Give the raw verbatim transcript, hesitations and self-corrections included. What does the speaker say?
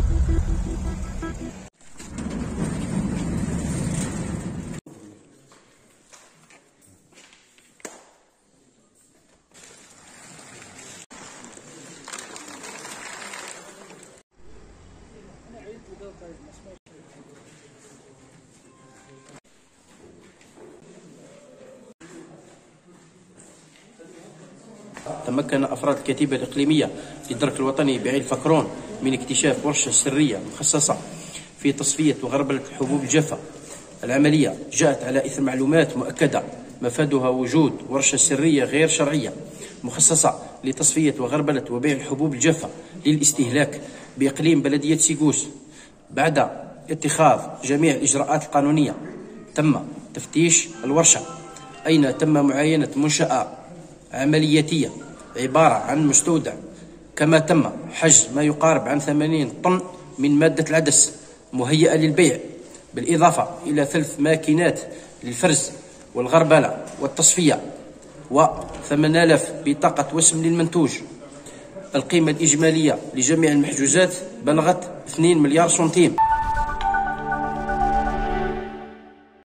تمكن أفراد الكتيبة الإقليمية للدرك الوطني بعين فكرون من اكتشاف ورشة سرية مخصصة في تصفية وغربلة الحبوب الجافة. العملية جاءت على إثر معلومات مؤكدة مفادها وجود ورشة سرية غير شرعية مخصصة لتصفية وغربلة وبيع الحبوب الجافة للاستهلاك بإقليم بلدية سيغوس. بعد اتخاذ جميع الإجراءات القانونية تم تفتيش الورشة، أين تم معاينة منشأة عملياتية عبارة عن مستودع، كما تم حجز ما يقارب عن ثمانين طن من مادة العدس مهيئة للبيع، بالإضافة إلى ثلاث ماكينات للفرز والغربلة والتصفية و ثمانية آلاف بطاقة وسم للمنتوج. القيمة الإجمالية لجميع المحجوزات بلغت اثنين مليار سنتيم.